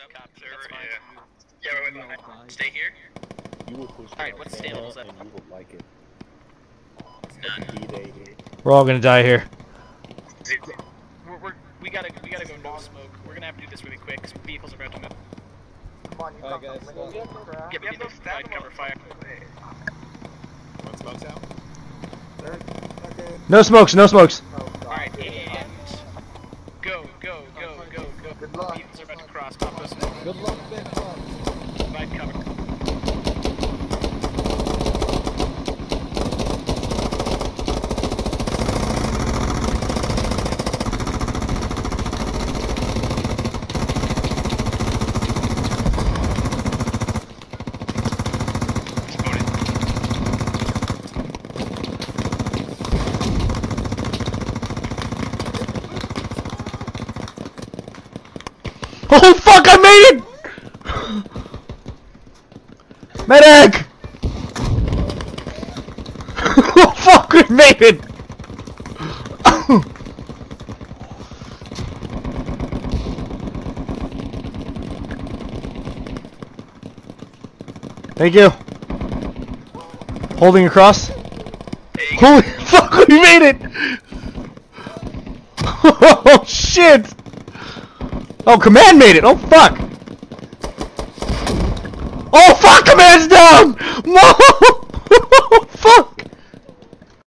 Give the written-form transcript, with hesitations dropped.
Copy, that's fine. Yeah, wait. Stay here? You will push Alright, what's the levels up? and you will like it. None. D-Day here. We're all gonna die here. We gotta go no smoke. We're gonna have to do this really quick, because vehicles are about to move. Come on, you got Get me the side cover fire. One smoke's out. No smokes, no smokes. Alright, and... Go. Good luck. Vehicles are about to cross. Pop those. Good luck, Ben. Side cover. Oh fuck, I made it! Medic! Oh fuck, we made it! Thank you. Holding across. Holy fuck, we made it! Oh shit! Oh, command made it! Oh fuck! Oh fuck, command's down! No!